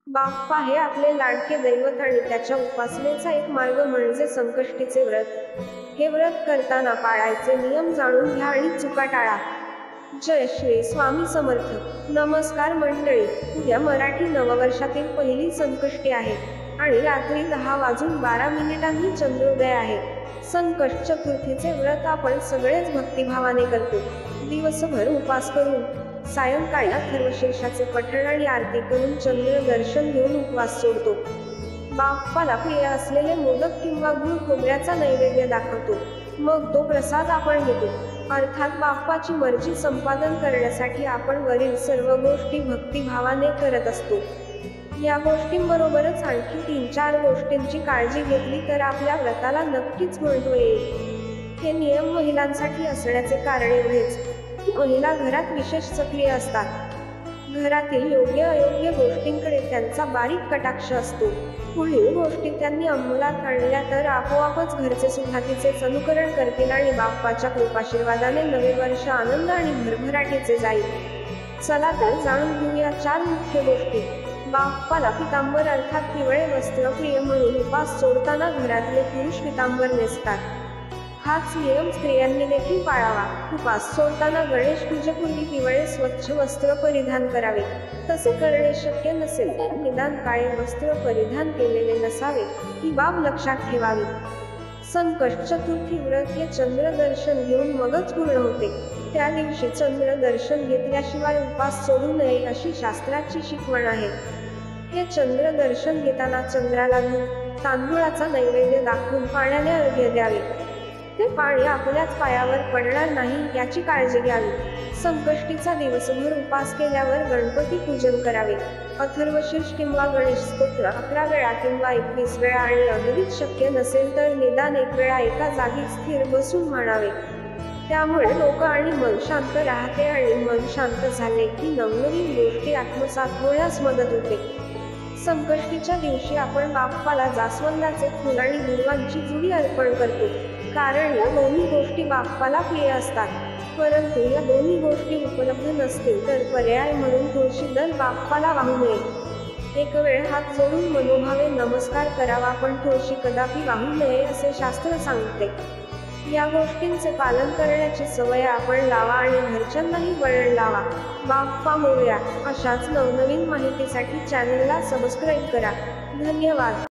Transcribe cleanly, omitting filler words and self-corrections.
बाप्पा हे आपले लाडके दैवत आणि त्याच्या उपासनेचा एक मार्ग म्हणजे संकष्टीचे व्रत. हे व्रत करताना पाळायचे नियम जाणून घ्या आणि चुका टाळा. जय श्री स्वामी समर्थ. नमस्कार मंडळी. उद्या मराठी नववर्षातील पहिली संकष्टी आहे आणि रात्री 10:12 चंद्रोदय आहे. संकष्ट चतुर्थीचे व्रत आपण सगळेच भक्तिभावाने करतो. दिवसभर उपास करून सायंकाळी अथर्वशीर्षाचे पठण आणि आरती करून चंद्र दर्शन घेऊन उपवास सोडतो. बाप्पाला प्रिय असलेले मोदक किंवा गुळ खोबऱ्याचा नैवेद्य दाखवतो. मग तो प्रसाद आपण घेतो. अर्थात बाप्पाची मर्जी संपादन करण्यासाठी आपण वरील सर्व गोष्टी भक्तिभावाने करत असतो. या गोष्टींबरोबरच आणखी 3-4 गोष्टींची काळजी घेतली तर आपल्या व्रताला नक्कीच महत्त्व येईल. हे नियम महिलांसाठी असण्याचे कारण एवढेच की महिला घरात विशेष सक्रिय असतात. घरातील योग्य अयोग्य गोष्टींकडे त्यांचा बारीक कटाक्ष असतो. पुढील गोष्टी त्यांनी अंमलात आणल्या तर आपोआपच घरचे सुद्धा तिचेच अनुकरण करतील आणि बाप्पाच्या कृपाशीर्वादाने नवे वर्ष आनंद आणि भरभराटीचे जाईल. चला तर जाणून घेऊया 4 मुख्य गोष्टी. बाप्पाला पितांबर अर्थात पिवळे वस्त्र प्रिय म्हणून उपास सोडताना घरातले पुरुष पितांबर नेसतात. हाच नियम स्त्रियांनी देखील पाळावा. उपास सोडताना गणेश पूजेपूर्वी पिवळे स्वच्छ वस्त्र परिधान करावे. तसे करणे शक्य नसेल तर निदान काळे वस्त्र परिधान केलेले नसावे ही बाब लक्षात ठेवावी. संकष्ट चतुर्थी व्रत हे चंद्र दर्शन घेऊन मगच पूर्ण होते. त्या दिवशी चंद्र दर्शन घेतल्याशिवाय उपास सोडू नये अशी शास्त्राची शिकवण आहे. हे चंद्र दर्शन घेताना चंद्राला दूध तांदूळाचा नैवेद्य दाखवून पाण्याने अर्घ्य द्यावे. ते पाणी आपल्याच पायावर पडणार नाही याची काळजी घ्यावी. संकष्टीचा दिवसभर उपास केल्यावर गणपती पूजन करावे. अथर्वशीर्ष किंवा गणेश स्तोत्र 11 वेळा किंवा 21 वेळा आणि अगदीच शक्य नसेल तर निदान 1 वेळा एका जागी स्थिर बसून म्हणावे. त्यामुळे डोकं आणि मन शांत राहते आणि मन शांत झाले की नवनवीन गोष्टी आत्मसात होण्यास मदत होते. संकष्टीच्या दिवशी आपण बाप्पाला जास्वंदाचे फूल आणि दुर्वांची जुडी अर्पण करतो, कारण या दोन्ही गोष्टी बाप्पाला प्रिय असतात. परंतु या दोन्ही गोष्टी उपलब्ध नसतील तर पर्याय म्हणून तुळशी दल बाप्पाला वाहू नये. एक वेळ हात जोडून मनोभावे नमस्कार करावा, पण तुळशी कदापि वाहू नये असे शास्त्र सांगते. या गोष्टींचे पालन करण्याची सवय आपण लावा आणि घरच्यांनाही वळण लावा. बाप्पा मोरया. अशाच नवनवीन माहितीसाठी चॅनलला सबस्क्राईब करा. धन्यवाद.